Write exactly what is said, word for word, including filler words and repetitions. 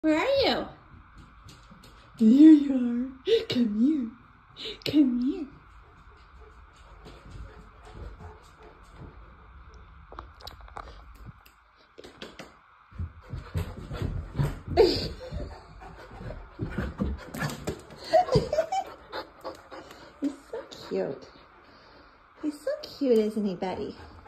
Where are you? There you are. Come here. Come here. He's so cute. He's so cute, isn't he, Betty?